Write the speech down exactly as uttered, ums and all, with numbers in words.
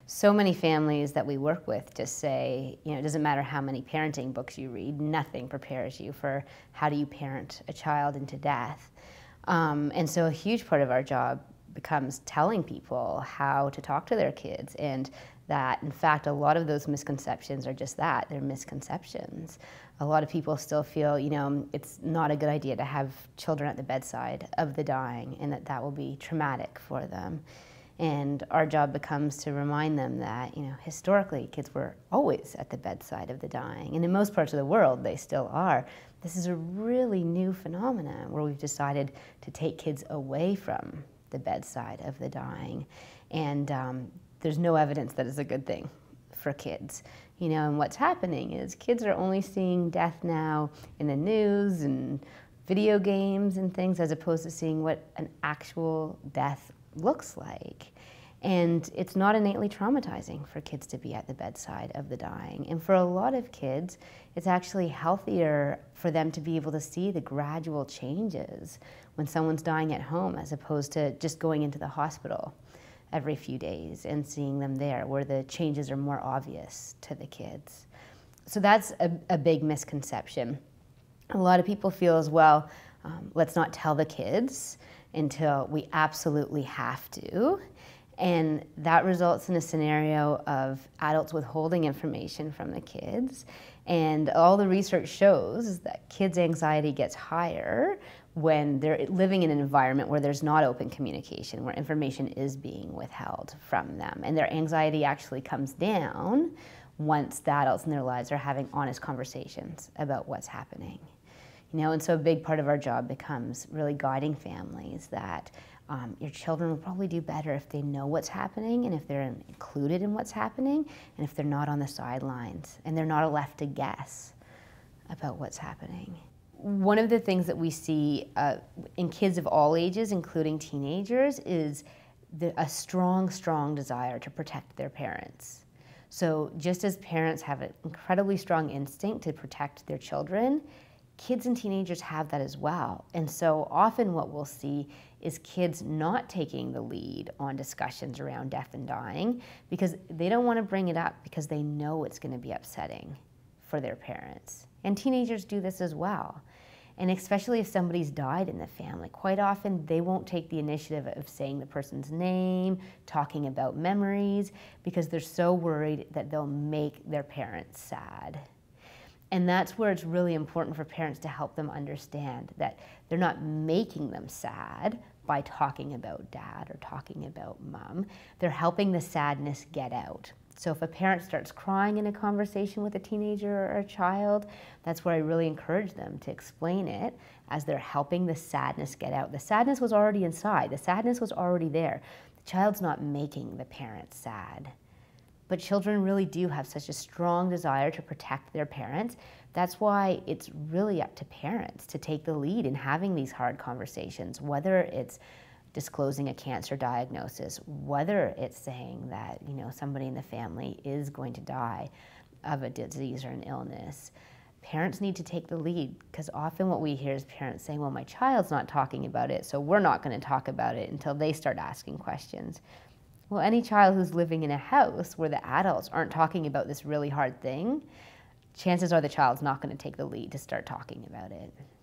So many families that we work with just say, you know, it doesn't matter how many parenting books you read, nothing prepares you for how do you parent a child into death. Um, and so a huge part of our job becomes telling people how to talk to their kids, and that, in fact, a lot of those misconceptions are just that, they're misconceptions. A lot of people still feel, you know, it's not a good idea to have children at the bedside of the dying, and that that will be traumatic for them. And our job becomes to remind them that, you know, historically kids were always at the bedside of the dying, and in most parts of the world they still are. This is a really new phenomenon where we've decided to take kids away from the bedside of the dying, and um, there's no evidence that it's a good thing for kids. You know, and what's happening is kids are only seeing death now in the news and video games and things, as opposed to seeing what an actual death looks like. And it's not innately traumatizing for kids to be at the bedside of the dying. And for a lot of kids, it's actually healthier for them to be able to see the gradual changes when someone's dying at home, as opposed to just going into the hospital every few days and seeing them there, where the changes are more obvious to the kids. So that's a, a big misconception. A lot of people feel as well, um, let's not tell the kids until we absolutely have to. And that results in a scenario of adults withholding information from the kids. And all the research shows is that kids' anxiety gets higher when they're living in an environment where there's not open communication, where information is being withheld from them. And their anxiety actually comes down once the adults in their lives are having honest conversations about what's happening. You know, and so a big part of our job becomes really guiding families that um, your children will probably do better if they know what's happening, and if they're included in what's happening, and if they're not on the sidelines, and they're not left to guess about what's happening. One of the things that we see uh, in kids of all ages, including teenagers, is the, a strong, strong desire to protect their parents. So just as parents have an incredibly strong instinct to protect their children, kids and teenagers have that as well. And so often what we'll see is kids not taking the lead on discussions around death and dying because they don't want to bring it up because they know it's going to be upsetting for their parents. And teenagers do this as well. And especially if somebody's died in the family, quite often they won't take the initiative of saying the person's name, talking about memories, because they're so worried that they'll make their parents sad. And that's where it's really important for parents to help them understand that they're not making them sad by talking about dad or talking about mom. They're helping the sadness get out. So if a parent starts crying in a conversation with a teenager or a child, that's where I really encourage them to explain it as they're helping the sadness get out. The sadness was already inside. The sadness was already there. The child's not making the parent sad. But children really do have such a strong desire to protect their parents. That's why it's really up to parents to take the lead in having these hard conversations, whether it's disclosing a cancer diagnosis, whether it's saying that, you know, somebody in the family is going to die of a disease or an illness. Parents need to take the lead, because often what we hear is parents saying, well, my child's not talking about it, so we're not going to talk about it until they start asking questions. Well, any child who's living in a house where the adults aren't talking about this really hard thing, chances are the child's not going to take the lead to start talking about it.